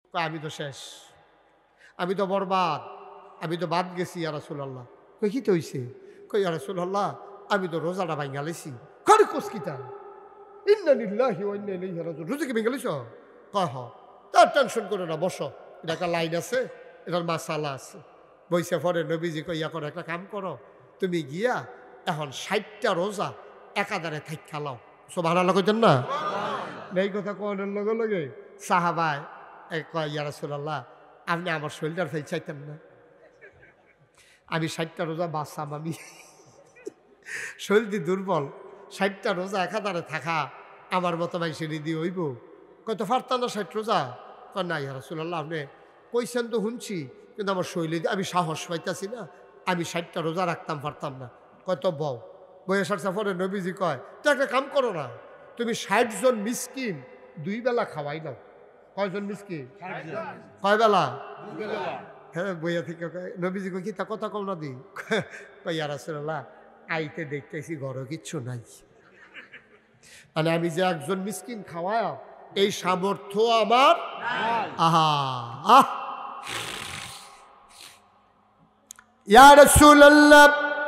কয় আমি তো শেষ, আমি তো বরবাদ, আমি তো বাদ গেছি ইয়া রাসূলুল্লাহ। কই কি তো হইছে? কই ইয়া রাসূলুল্লাহ আমি তো রোজাটা ভাঙ্গা লাইছি। কই কোস কিতা? ইন্না লিল্লাহি ওয়া ইন্না ইলাইহি রাজিউন। রোজা কি ভাঙ্গা লাইছো? কয় হ। তার টেনশন করো না, বসো, এটা একটা লাইন আছে, এটার মাসালা আছে। বইসা পরে নবীজি কই ইয়া করো, একটা কাম করো, তুমি গিয়া এখন 60টা রোজা একাধারে থাইক্কা লাও। সুবহানাল্লাহ কইতেন না? এই কথা কোনের লগে লগে সাহাবায় কয় ইয়া রাসূলুল্লাহ আপনি আমার শরীরটার ফেল চাইতেন না, আমি 60টা রোজা বাঁচতাম, আমি শরীর দুর্বল, 60টা রোজা একাধারে থাকা আমার মতো মানুষের দিয়ে হইব? কত পারতাম না 60 রোজা? কয় না ইয়া রাসূলুল্লাহ আপনি কইছেন তো শুনছি, কিন্তু আমার শরীরে আমি সাহস পাইতাছি না, আমি 60টা রোজা রাখতাম পারতাম না। কত বউ বইয়ে সারসা পরে নবীজি কয় তো একটা কাম করো না, তুমি 60 জন মিসকিন 2 বেলা খাওয়াই নাও। কয়জন মিসকিন? কয় বেলা? হ্যাঁ বইয়া থেকে নবীজি কই কি তা কথা কম না দি? কই ইয়া রাসূলুল্লাহ আইতে দেখতেছি ঘরে কিচ্ছু নাই, মানে আমি যে একজন মিসকিন খাওয়ায় এই সামর্থ্য আমার আহা আহ ইয়া রাসূলুল্লাহ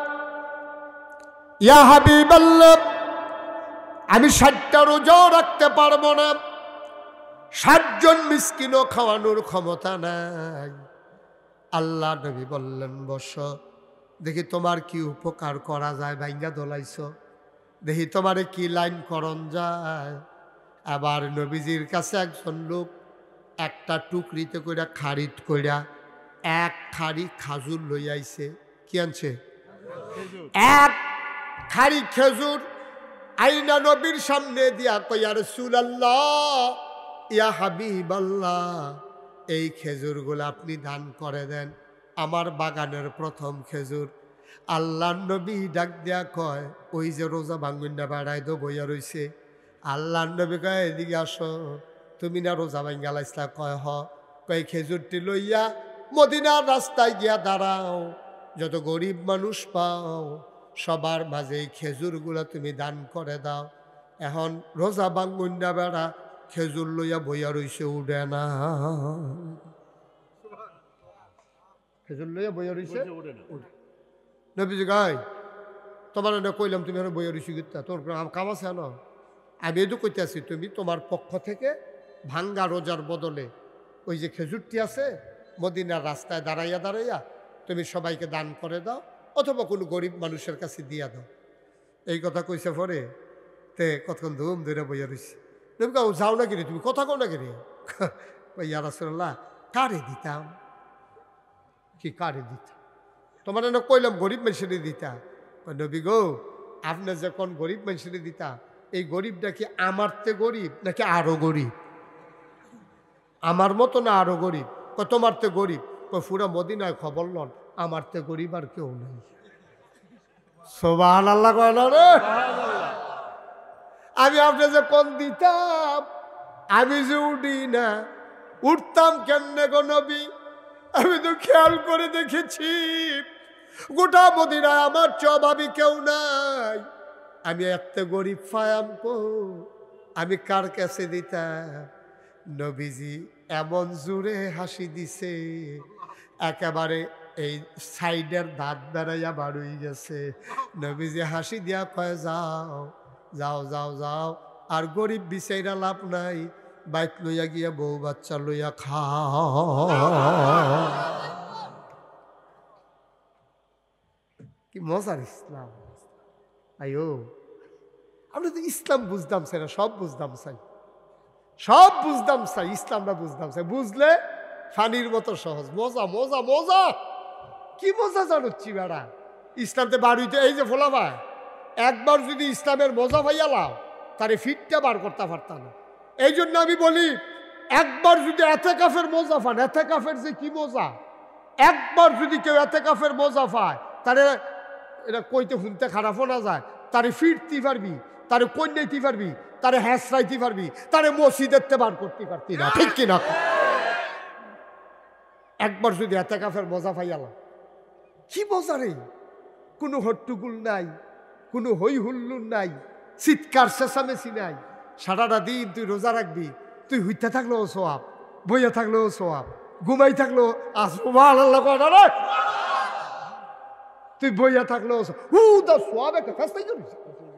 ইয়া হাবিবাল্লাহ আমি 60টা রোজাও রাখতে পারবো না, 60 জন মিসকিনও খাওয়ানোর ক্ষমতা নাই। আল্লাহ নবী বললেন বসো, দেখি তোমার কি উপকার করা যায়, ভাইঙ্গা দোলাইছ, দেখি তোমারে কি লাইন করণ যায়। আবার নবীজির কাছে একজন লোক একটা টুকরিতে কইরা খারিদ কইরা 1 খাড়ি খাজুর লই আইছে। কি আনছে? 1 খাড়ি খেজুর আইনা নবীর সামনে দিয়া কই ইয়া রাসূলুল্লাহ ইয়া হাবিবাল্লাহ এই খেজুরগুলো আপনি দান করে দেন, আমার বাগানের প্রথম খেজুর। আল্লাহ নবী ডাক দিয়া কয় ওই যে রোজা ভাঙ্গুন না বেড়ায় তো বইয়া রইছে। আল্লাহ নবী কয় এদিকে আসো, তুমি না রোজা ভাঙ্গা লাইছলা? কয় হ। কয় খেজুরটি লইয়া মদিনার রাস্তায় গিয়া দাঁড়াও, যত গরিব মানুষ পাও সবার মাঝে এই খেজুরগুলো তুমি দান করে দাও। এখন রোজা ভাঙ্গুন না বেড়া খেজুর লইয়া বইয়া রইছে, উঠে না, খেজুর লইয়া বইয়া রইছে নবীজি গাই তোমার না কইলাম তুমি এখন বইয়া রইছি গীতা তোর কাম আছে না? আমি এটু কইতে আছি তুমি তোমার পক্ষ থেকে ভাঙ্গা রোজার বদলে ওই যে খেজুরটি আছে মদিনার রাস্তায় দাঁড়াইয়া দাঁড়াইয়া তুমি সবাইকে দান করে দাও, অথবা কোনো গরিব মানুষের কাছে দিয়া দাও। এই কথা কইছে পরে তে কতক্ষণ ধুম ধরে বইয়া রইছি। নবী কাউ যাও না কিরে, তুমি কথা কও না কিরে? ইয়া রাসূলুল্লাহ কারে দিতাম? কি কারে দিতাম? তোমার না কইলাম গরিব মানুষের দিতা। নবী গো আপনি যখন গরিব মানুষের দিতা, এই গরিবটা কি আমার তে গরিব নাকি আরো গরিব? আমার মতো না আরো গরিব? তোমার তে গরিব? পুরা মদিনায় খবর লন আমার তে গরিব আর কেউ নাই। সুবহানাল্লাহ কয় না রে? আমি আপনি যে কোন দিতাম, আমি যে উঠি না, উঠতাম কেমনে গো নবী? আমি তো খেয়াল করে দেখেছি গোটা মদিনায় আমার চবাবি কেউ নাই। আমি এত গরিব ফায়াম কো, আমি কার কাছে দিতাম? নবীজি এমন জোরে হাসি দিছে একেবারে এই সাইডের দাঁত বেড়াইয়া বাড়ুই গেছে। নবীজি হাসি দিয়া কয় যাও যাও যাও যাও, আর গরিব বিচাইরা লাভ নাই, বাইক লইয়া গিয়া বউ বাচ্চা লইয়া খাও। কি মজার ইসলাম! আইও আমরা তো ইসলাম বুঝতাম চাই না, সব বুঝতাম চাই, সব বুঝতাম চাই, ইসলামটা বুঝতাম চাই। বুঝলে ফানির মতো সহজ। মজা মজা মজা, কি মজা জানুচ্ছি বেড়া ইসলামতে বাড়িতে। এই যে ফোলা ভাই একবার যদি ইসলামের মজা ভাইয়া লাও তারে ফিটটা বার করতে পারতাম না। এই জন্য আমি বলি একবার যদি এতেকাফের মজা পান, এতেকাফের যে কি মজা, একবার যদি কেউ এতেকাফের মজা পায় তারে এটা কইতে শুনতে খারাপও না যায়, তারে ফিরতে পারবি, তারে কন্যাইতে পারবি, তারে হ্যাঁসরাইতে পারবি, তারে মসজিদেরতে বার করতে পারতি না, ঠিক কিনা? একবার যদি এতেকাফের মজা পাইয়ালাম, কি মজা রে! কোনো হট্টুগুল নাই, কোনো হই হুল্লুর নাই, চিৎকার চেঁচামেচি নাই। সারাটা দিন তুই রোজা রাখবি, তুই হইতে থাকলেও সোয়াব, বইয়া থাকলেও সোয়াব, ঘুমাই থাকলেও সুবহানাল্লাহ কয় না রে। তুই বইয়া থাকলেও দা সোয়াব একটা ফাস্তাই করিস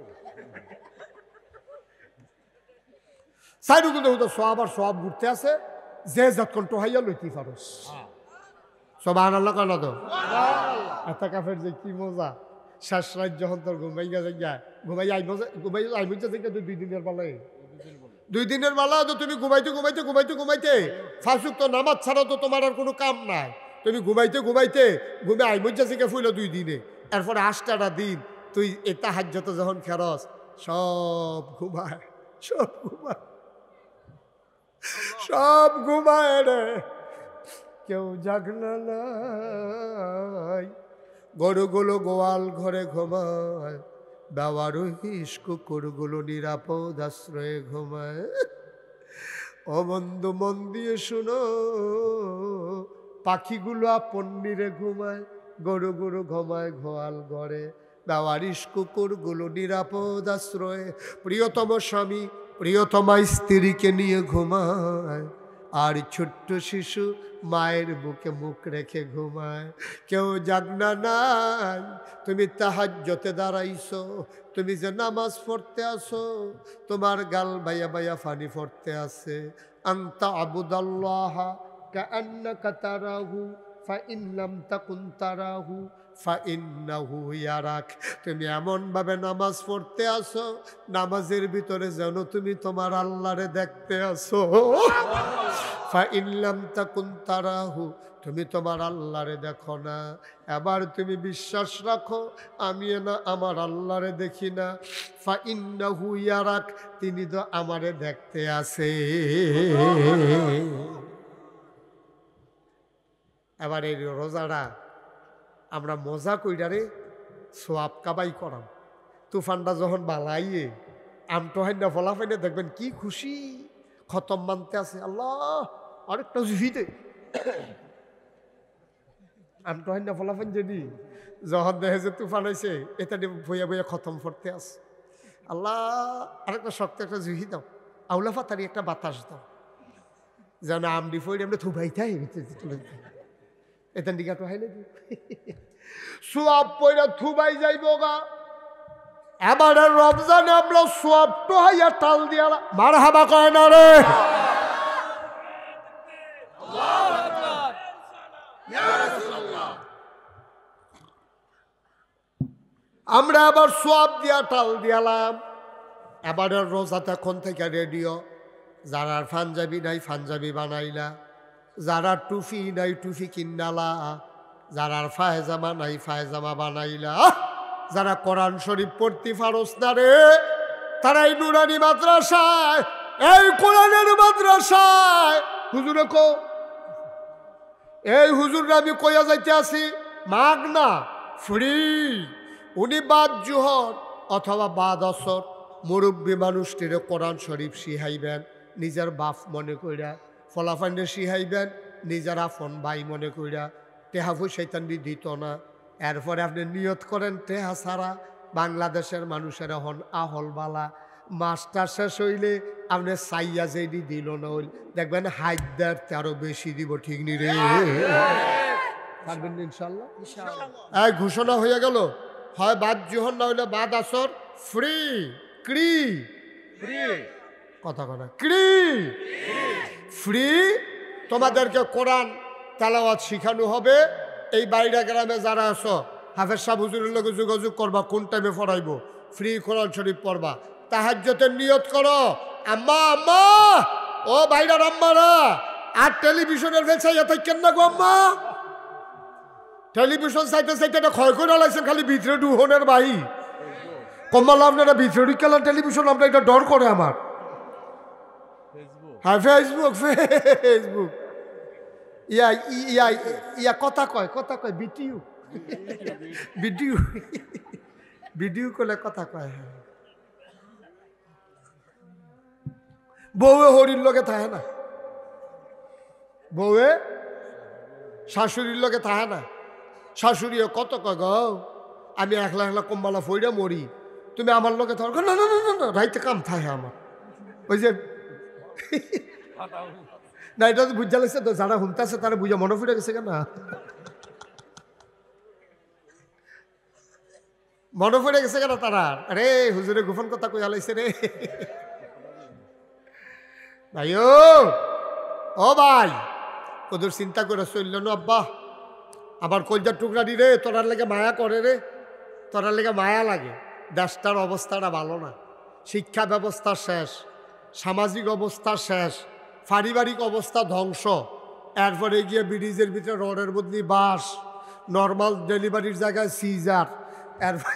সাইডু কিন্তু সোয়াব আর সোয়াব ঘুরতে আছে যে যতক্ষণ টোহাইয়া লইতে পারস। সুবহানাল্লাহ কয় না তো? এত কাফের যে কি মজা, শেষ রাত যখন তোর ঘুমাই যায় ঘুমাই আইব থেকে 2 দিনের বেলায় 2 দিনের বেলা তো তুমি ঘুমাইতে ঘুমাইতে ঘুমাইতে ঘুমাইতে ফাঁসুক তো নামাজ ছাড়া তো তোমার আর কোনো কাম নাই। তুমি ঘুমাইতে ঘুমাইতে ঘুমে আইমজ্জা থেকে ফুইল 2 দিনে, এরপরে 8টা দিন তুই এটা হাজ্যত যখন খেরস সব ঘুমায়, সব ঘুমায়, সব ঘুমায় রে, কেউ জাগনা নাই। গরুগুলো গোয়াল ঘরে ঘুমায়, দাওয়ারু হিস কুকুরগুলো নিরাপদ আশ্রয়ে ঘুমায়। ও বন্ধু মন দিয়ে শুনো, পাখিগুলো আপন নিরে ঘুমায়, গরু গরু ঘুমায় গোয়াল ঘরে, দাওয়ারিস কুকুরগুলো নিরাপদ আশ্রয়ে। প্রিয়তম স্বামী প্রিয়তমা স্ত্রীকে নিয়ে ঘুমায়, আর ছোট্ট শিশু মায়ের বুকে মুখ রেখে ঘুমায়। কেউ জাগনা নাই, তুমি তাহাজ্জুদে দাঁড়াইছো, তুমি যে নামাজ পড়তে আসো, তোমার গাল বাইয়া বাইয়া পানি পড়তে আছে। আনতা আবুদাল্লাহ কাআন্নাকা তারাহু ফাইন লাম তাকুন তারাহু ফাইন্নাহু ইয়ারাক। তুমি এমনভাবে নামাজ পড়তে আসো, নামাজের ভিতরে যেন তুমি তোমার আল্লাহরে দেখতে আসো। ফাইন লাম তাকুন তারাহু, তুমি তোমার আল্লাহরে দেখো না। এবার তুমি বিশ্বাস রাখো আমি না আমার আল্লাহরে দেখি না, ফাইন্নাহু ইয়ারাক, তিনি তো আমারে দেখতে আসে। এবার এই রোজাটা আমরা মজা কইরারে সোয়াব কাবাই করাম। তুফানটা যখন বালাইয়ে আমটোহাইনা ফলাফাইনে দেখবেন কি খুশি, খতম মানতে আছে। আল্লাহ আরেকটা জুহিতে আমটোহাইনা ফলাফাইন যদি যখন দেখে যে তুফান হয়েছে এটা বইয়া বইয়া খতম করতে আছে। আল্লাহ আরেকটা শক্ত একটা জুহি দাও, আউলা ফাতারি একটা বাতাস দাও, যেন আমডি ফইরে আমরা থুবাইতাই এটা দিঘা তো হাইলে সোয়াব পয়রা থুবাই যাইব গা। এবারে রমজানে আমরা সোয়াব তো হাইয়া টাল দিয়া মারহাবা কয় না রে। আমরা আবার সোয়াব দিয়া টাল দিয়ালাম। এবারে রোজাতে এখন থেকে রেডিও, যারা পাঞ্জাবি নাই পাঞ্জাবি বানাইলা, যারা টুফি নাই টুফি কিনালা, যারা ফায়জামা নাই ফায়জামা বানাইলা, যারা কোরআন শরীফ পড়তে পারস না রে, তারাই নুরানি মাদ্রাসায়, এই কোরআনের মাদ্রাসায় হুজুরে কো, এই হুজুররা আমি কইয়া যাইতে আছি মাগ না ফ্রি। উনি বাদ জোহর অথবা বাদ আসর মুরব্বী মানুষটিরে কোরআন শরীফ শিখাইবেন নিজের বাপ মনে কইরা, ফলাফান্ডে শিখাইবেন নিজের আপন ভাই মনে কইরা। টেহা শৈতান দিত না। এরপরে আপনি নিয়ত করেন টেহা ছাড়া বাংলাদেশের মানুষের হন আহল বালা। মাস্টার শেষ হইলে আপনি সাইয়া যেদি দিল না হইল দেখবেন হাইদার আরো বেশি দিব, ঠিক নি রে? পারবেন ইনশাল্লাহ। এই ঘোষণা হয়ে গেল, হয় বাদ জোহর না হইলে বাদ আসর ফ্রি। ক্রি ফ্রি কথা কথা ক্রি ফ্রি। তোমাদেরকে কোরআন তেলাওয়াত শিখানো হবে। এই বাইরা গ্রামে যারা আছো হাফেজ সাহেব হুজুরের লগে যোগাযোগ করবা, কোন টাইমে পড়াইব, ফ্রি কোরআন শরীফ পড়বা। তাহাজ্জুদের নিয়ত করো। আম্মা আম্মা ও বাইরার আম্মারা, আর টেলিভিশনের ফেলছাইয়া থাকেন না গো আম্মা। টেলিভিশন চাইতে চাইতে এটা ক্ষয় করে লাইছেন, খালি ভিতরে ডুহনের বাই কম্মাল আপনারা ভিতরে ঢুকালেন টেলিভিশন, আমরা এটা ডর করে আমার। হ্যাঁ ফেসবুক ফেসবুক ইয়া ইয়া ইয়া কথা কয় ভিডিও ভিডিও ভিডিও করলে কথা কয়। হ্যাঁ বউয়ে হরির লগে থাকে না, বউয়ে শাশুড়ির লগে থাকে না। শাশুড়িও কত কয় গো আমি একলা একলা কম্বালা ফইরা মরি, তুমি আমার লগে থাকো না না না না রাইতে কাম থাকে আমার। ওই যে না এটা তো বুঝা লাগছে তো, যারা শুনতেছে তারা বুঝা মনে পড়ে গেছে কেন, মনে পড়ে গেছে কেন তারা? আরে হুজুরে গোপন কথা কই হালাইছে রে ভাই। ও ভাই, ওদের চিন্তা করে চলল না আব্বা, আবার কলজার টুকরা দি রে, তোরার লেগে মায়া করে রে, তোরার লেগে মায়া লাগে। দেশটার অবস্থাটা ভালো না, শিক্ষা ব্যবস্থা শেষ, সামাজিক অবস্থা শেষ, পারিবারিক অবস্থা ধ্বংস, এরপরে গিয়ে ব্রিজের ভিতরে রডের বদলি বাস, নর্মাল ডেলিভারির জায়গায় সিজার, এরপরে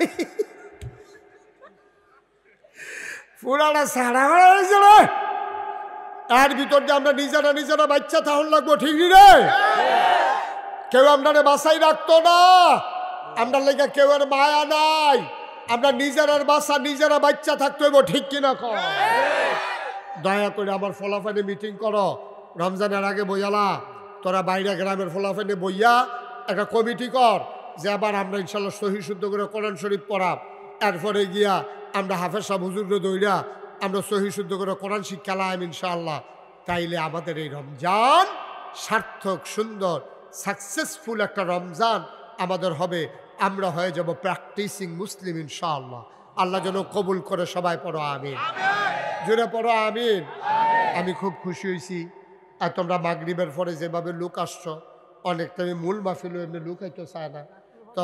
পুরাটা সারা হয়েছে রে। এর ভিতর দিয়ে আমরা নিজেরা বাচ্চা তাহলে লাগবো, ঠিক নি রে? কেউ আমরা বাসাই রাখতো না, আমরা লেগে কেউ আর মায়া নাই, আমরা নিজের বাসা নিজেরা বাচ্চা থাকতে হইব, ঠিক কিনা কর? দয়া করে আমার ফলাফলে মিটিং করো, রমজানের আগে বইয়ালা, তোরা বাইরে গ্রামের ফলাফলে বইয়া একটা কমিটি কর, যে আবার আমরা ইনশাল্লাহ সহি শুদ্ধ করে কোরআন শরীফ পড়াব, এরপরে গিয়া আমরা হাফেজ সাহেব হুজুরে দইরা আমরা সহি শুদ্ধ করে কোরআন শিক্ষা লাইম ইনশাআল্লাহ। তাইলে আমাদের এই রমজান সার্থক, সুন্দর, সাকসেসফুল একটা রমজান আমাদের হবে, আমরা হয়ে যাব প্র্যাকটিসিং মুসলিম ইনশাআল্লাহ। আল্লাহ যেন কবুল করে, সবাই পড়ো আমিন, জোরে পড়ো আমিন। আমি খুব খুশি হয়েছি, আর তোমরা মাগরিবের পরে যেভাবে লোক আসছো, অনেকটা মূল মাহফিল এমনি লোক হয়তো চায় না, তো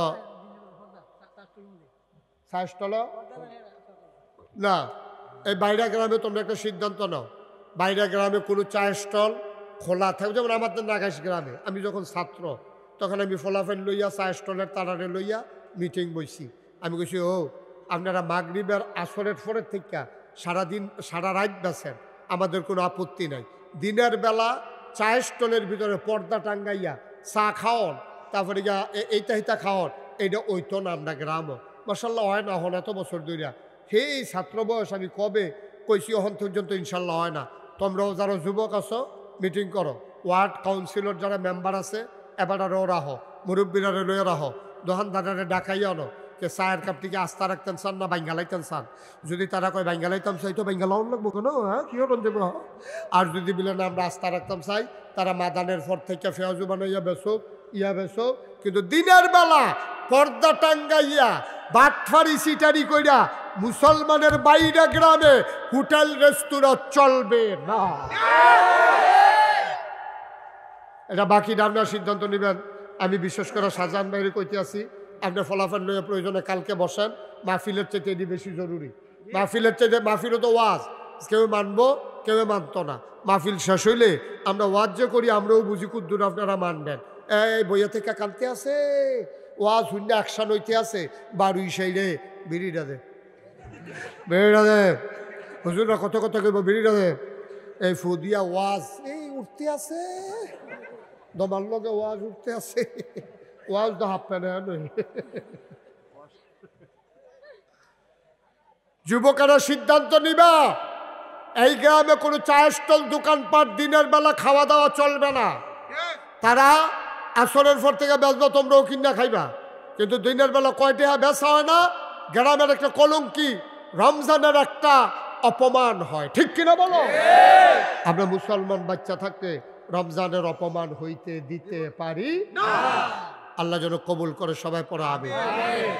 সাইস্টল না, এই বাইরা গ্রামে তোমরা একটা সিদ্ধান্ত নাও, বাইরা গ্রামে কোনো চায়ের স্টল খোলা থাকবে। যেমন আমাদের নাগাইশ গ্রামে আমি যখন ছাত্র, তখন আমি ফলাফল লইয়া চায়ের স্টলের তারারে লইয়া মিটিং বইছি। আমি কইছি, ও আপনারা মাগরিবের আসরের পরের থেকে সারাদিন সারা রাত বেছেন, আমাদের কোনো আপত্তি নাই। দিনের বেলা চায়ের স্টলের ভিতরে পর্দা টাঙ্গাইয়া চা খাওয়ান, তারপরে গিয়া এইটা হিতা খাওয়ান, এইটা ওইতো না আমরা গ্রামও মাশাল্লাহ হয় না, হন এত বছর ধরিয়া। সেই ছাত্র বয়স আমি কবে কইছি, অহন পর্যন্ত ইনশাল্লাহ হয় না। তোমরাও যারা যুবক আছো মিটিং করো, ওয়ার্ড কাউন্সিলর যারা মেম্বার আছে এবারও রাহো, মুরব্বীরারে লইয়া রাহো, দোকানদারে ডাকাইয়া আনো, যে চায়ের কাপটিকে আস্থা রাখতেন চান না বাঙ্গালাইতেন চান। যদি তারা কয় বাঙ্গালাইতাম চাই, তো বাঙ্গালাউন লাগবো কেন, হ্যাঁ কি হন দেব। আর যদি বলে না আমরা আস্থা রাখতাম চাই, তারা মাদানের পর থেকে ফেয়াজু বানাইয়া বেসো, ইয়া বেসো, কিন্তু দিনের বেলা পর্দা টাঙ্গাইয়া বাটফারি সিটারি কইরা মুসলমানের বাইরে গ্রামে হোটেল রেস্তোরাঁ চলবে না। এটা বাকি আপনার সিদ্ধান্ত নেবেন। আমি বিশেষ করে শাহজাহান ভাইরে কইতে আছি, আপনার ফলাফল লইয়া প্রয়োজনে কালকে বসেন, মাহফিলের চাইতে এটি বেশি জরুরি। মাহফিলের চাইতে, মাহফিলও তো ওয়াজ, কেউ মানবো কেউ মানতো না। মাহফিল শেষ হইলে আমরা ওয়াজ যে করি আমরাও বুঝি কুদ্দুর আপনারা মানবেন। এই বইয়া থেকে কালতে আছে, ওয়াজ শূন্য অ্যাকশন হইতে আছে, বারুই সাইডে বিড়িটা দে, বিড়িটা দে, হুজুররা কত কথা কইব, বিড়িটা দে। এই ফুদিয়া ওয়াজ এই উঠতে আছে, দমার লগে ওয়াজ উঠতে আছে, ওয়াজ তো হাফ প্যানে নই। যুবকেরা সিদ্ধান্ত নিবা, এই গ্রামে কোনো চায়ের স্টল দোকানপাট দিনের বেলা খাওয়া দাওয়া চলবে না। তারা আসরের পর থেকে বেচবা, তোমরাও কিনা খাইবা, কিন্তু দিনের বেলা কয়টা বেচা হয় না। গ্রামের একটা কলঙ্কি, রমজানের একটা অপমান হয়, ঠিক কিনা বলো? আমরা মুসলমান বাচ্চা থাকতে রমজানের অপমান হইতে দিতে পারি না। আল্লাহ যেন কবুল করে, সবাই পড়া আমিন।